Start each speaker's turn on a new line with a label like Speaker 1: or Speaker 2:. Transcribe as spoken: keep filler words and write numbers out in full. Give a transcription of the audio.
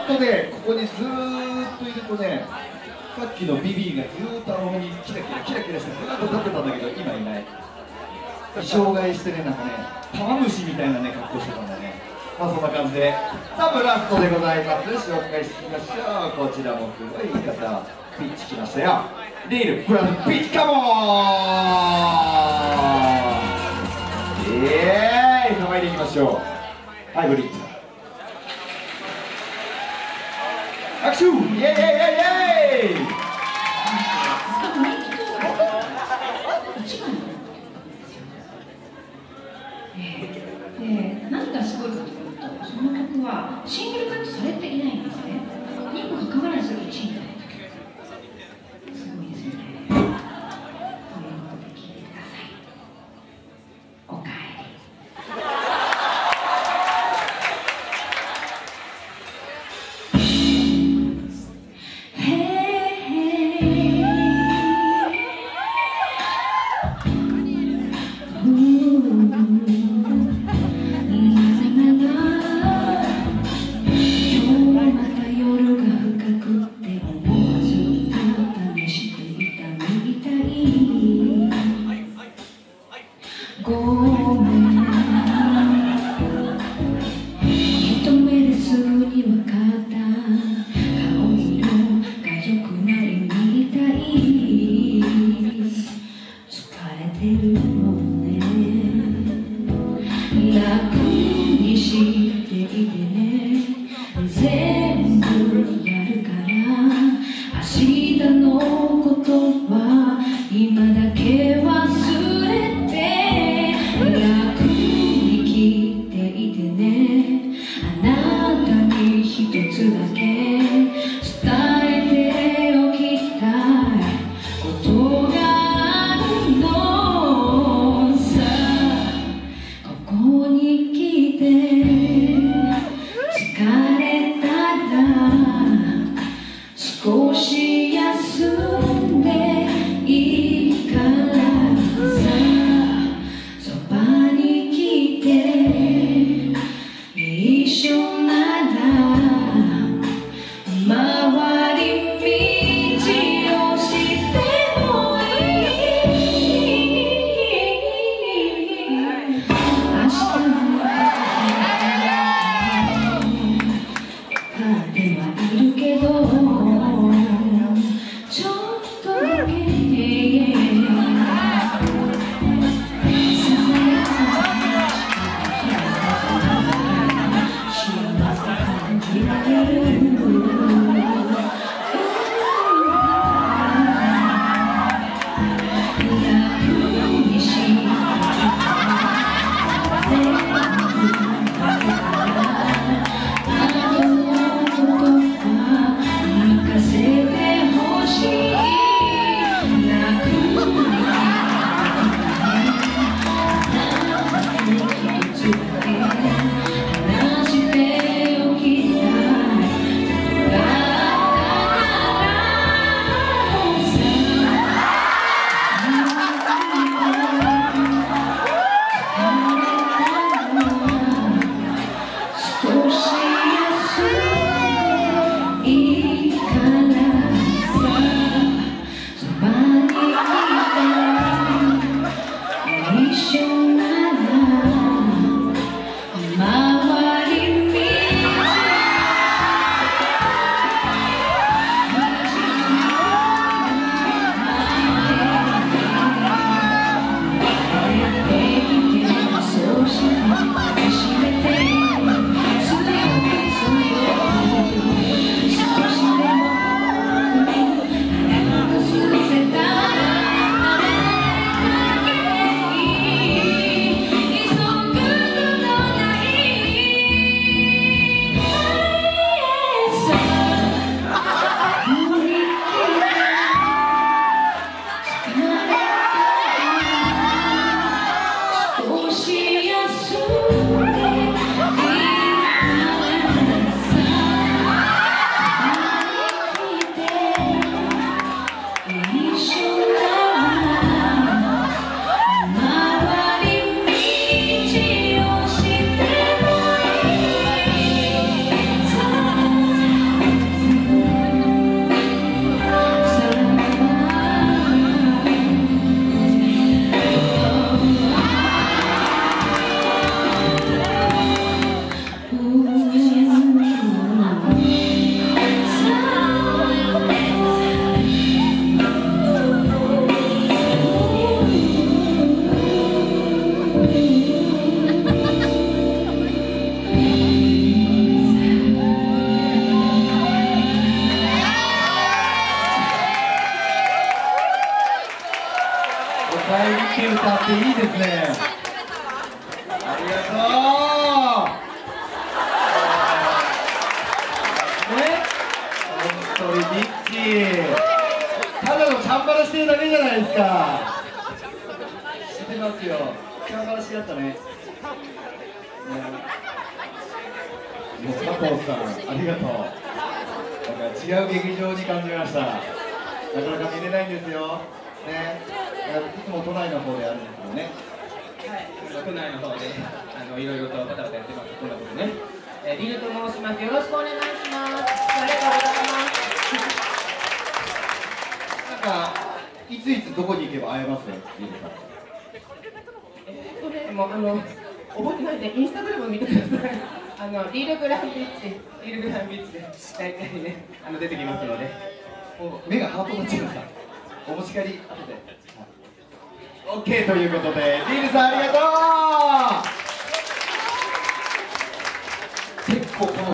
Speaker 1: とね、ここにずーっといるとね、さっきのビビーがずーっと青にキラキラキラキラしてずーっと立ってたんだけど、今いない。障害してね、なんかね、玉虫みたいなね、格好してたんだよね。まあそんな感じで、さあブラストでございます。紹介していきましょう。こちらもすごいいい方、ピッチきましたよ。リールプラスピッチカモーン。イエーイ、騒いでいきましょう。ハイブリッド。拍手イエイイエイイエイイエイ。
Speaker 2: で、何がすごいかというと、その曲はシングルカットされていないんですね。にもかかわらずいちいになった曲。すごいですよね。ということで聴いてください。おかえり。
Speaker 1: ただのチャンバラしてるだけじゃないですか。知ってますよ、チャンバラしやったね。もう佐藤さん、ありがとう。なんか違う劇場に感じました。なかなか見れないんですよ。ね、いつも都内の方であるんですけどね。
Speaker 3: はい、都内の方であのいろいろとバタバタやってます。こんなことね。えー、リルと申します。よろしくお願いします。ありがとうございます。
Speaker 1: なんかいついつどこに行けば会えますね、リルさん。
Speaker 3: えー、これもうあの覚えてないんでインスタグラム見てください。あのリルグランビッチ、リルグランビッチで大体ねあの出てきますので。
Speaker 1: 目がハートになっちゃいました。お持ち帰り後で。オッケーということで、リルさんありがとう。結構この